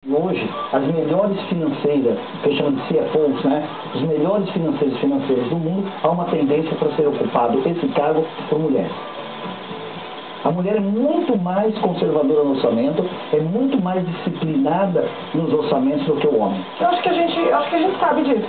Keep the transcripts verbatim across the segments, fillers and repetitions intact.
Hoje, as melhores financeiras, que a gente chama de C F Os, né? Os melhores financeiros e financeiras do mundo, há uma tendência para ser ocupado esse cargo por mulheres. A mulher é muito mais conservadora no orçamento, é muito mais disciplinada nos orçamentos do que o homem. Eu acho que a gente, acho que a gente sabe disso.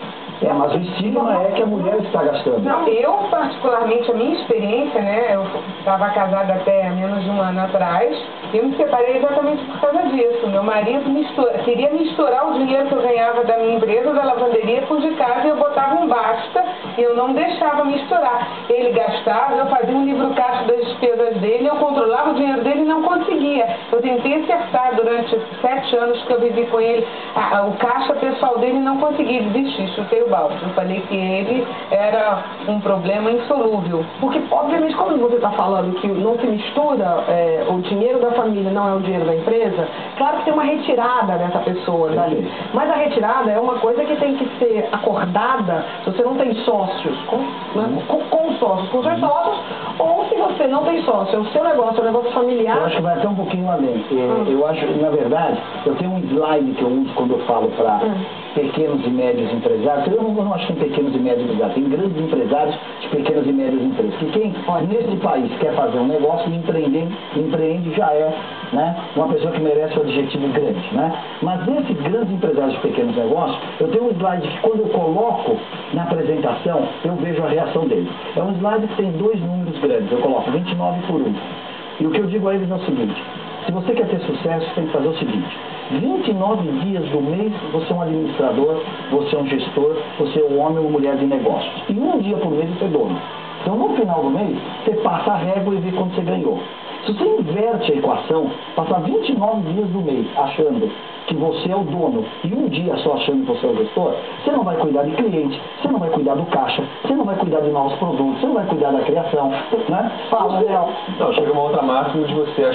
É, mas o estigma é que a mulher está gastando. Não, eu particularmente, a minha experiência, né, eu estava casada até menos de um ano atrás, eu me separei exatamente por causa disso. Meu marido mistura, queria misturar o dinheiro que eu ganhava da minha empresa, da lavanderia, com o de casa, e eu botava um basta, e eu não deixava misturar. Ele gastava, eu fazia um livro caixa das despesas dele, eu controlava o dinheiro dele e não conseguia. Eu tentei acertar durante sete anos que eu vivi com ele, a, a, o caixa pessoal dele, não consegui desistir, chutei o balde. Eu falei que ele era um problema insolúvel. Porque, obviamente, como você está falando que não se mistura, é, o dinheiro da família não é o dinheiro da empresa, claro que tem uma retirada dessa pessoa dali. Mas a retirada é uma coisa que tem que ser acordada se você não tem sócios, com, né, com, com sócios, com seus sócios, ou se você não tem sócio, é o seu negócio, é um negócio familiar. Eu acho que vai até um pouquinho além. Hum. Eu acho, na verdade, eu tenho um slide que eu uso quando eu falo para hum. pequenos e médios empresários. Eu não, eu não acho que tem pequenos e médios empresários, tem grandes empresários de pequenas e médias empresas. Que quem nesse país quer fazer um negócio, empreender, empreende já é, né, uma pessoa que merece o adjetivo grande, né? Mas nesses grandes empresários de pequenos negócios, eu tenho um slide que quando eu coloco na apresentação, eu vejo a reação deles. É um slide que tem dois números grandes, eu coloco vinte e nove por um. E o que eu digo a eles é o seguinte: se você quer ter sucesso, você tem que fazer o seguinte: vinte e nove dias do mês você é um administrador, você é um gestor, você é um homem ou mulher de negócios. E um dia por mês você é dono. Então no final do mês, você passa a régua e vê quanto você ganhou. Se você inverte a equação, passar vinte e nove dias do mês achando que você é o dono e um dia só achando que você é o gestor, você não vai cuidar de cliente, você não vai cuidar do caixa, você não vai cuidar de novos produtos, você não vai cuidar da criação, né? Fala, Léo. Então, chega uma outra máxima de você